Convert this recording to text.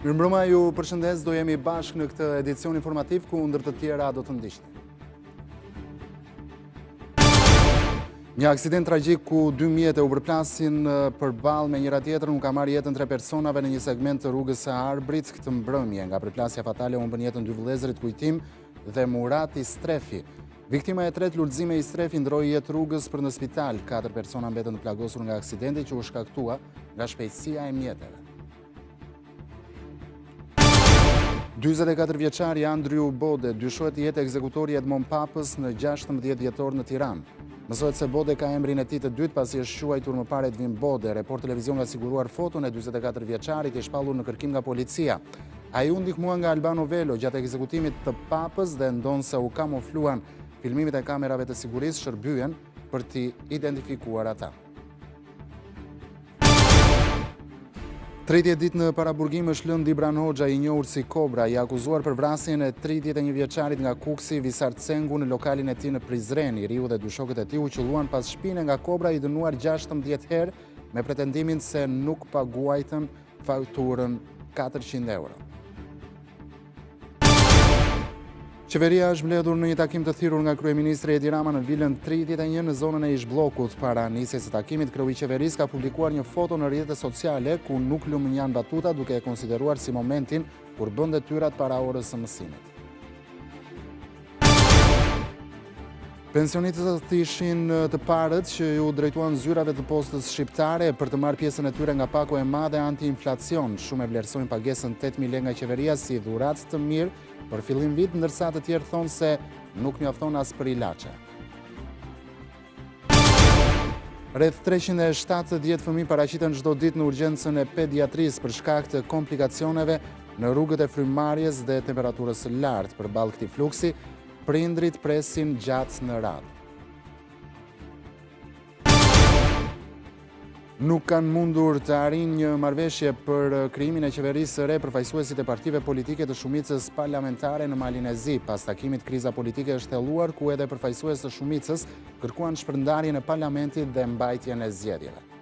Mirëmbrëma, ju përshëndes, do jemi bashkë në këtë edicion informativ ku ndër të tjera do të ndiqni. Një aksident tragjik ku 2 mjete u përplasin përballë me njëra tjetrën u ka marrë jetën 3 personave në një segment të rrugës së Arbrit këtë mbrëmje. Nga përplasja fatale humbën jetën 2 vëllezërit Kujtim dhe Murat Istrefi. Viktima e tretë, Lulzime Istrefi, ndroi jetë rrugës për në spital. 4 persona mbetën të plagosur nga aksidenti që u shkaktua nga shpejtësia e mjeteve. 44 vjeçari Andriu Bode dyshohet të jetë ekzekutori Edmond Papës në 16 dhjetor në Tiranë. Mësohet se Bode ka emrin e tij të dytë pasi është quajtur më parë Edvin Bode. Report Televizion ka siguruar foton e 44 vjeçarit i shpallur në kërkim nga policia. Ai u ndihmua nga Albano Velo gjatë ekzekutimit të Papës dhe ndonse u kamufluan. Filmimet e kamerave të sigurisë shërbyen për t'i identifikuar ata. 30 ditë në paraburgim është lënë Dibran Hoxha, i njohur si Kobra, i akuzuar për vrasjen e 31 vjeçarit nga Kuksi Visar Cengu në lokalin e tij në Prizren. Riu dhe dy shokët e tij u qelluan pas shpine nga Kobra, i dënuar 16 herë me pretendimin se nuk paguajtën fakturën 400 euro. Qeveria është mbledhur në një takim të thirrur nga kryeministri Edi Rama në vilën 31 në zonën e ish-bllokut. Para nisjes së takimit, kreu i qeverisë ka publikuar një foto në rrjetet sociale ku nuk lumënjan batuta, duke e konsideruar si momentin kur bën detyrat para orës së mësimit. Pensionistët ishin të parët që ju drejtuan zyrave të postës shqiptare për të marrë pjesën e tyre nga pako e madhe anti-inflacion. Shumë e vlerësojnë pagesën 8.000 lekë nga qeveria si dhuratë të mirë për fillim vit, ndërsa të tjerë thonë se nuk mjafton as për ilaçe. Rreth 370 fëmijë paraqiten çdo ditë në urgjencën e pediatrisë për shkak të komplikacioneve në rrugët e frymarrjes dhe temperaturës së lartë. Përballë këtij fluksi, prindrit presin gjatë në radhë. Nuk kanë mundur të arrijnë një marrëveshje për krijimin e qeverisë së re përfaqësuesit e partive politike të shumicës parlamentare në Malin e Zi. Pas takimit, kriza politike është thelluar ku edhe përfaqësues të shumicës kërkuan shpërndarjen e parlamentit dhe mbajtjen e zgjedhjeve.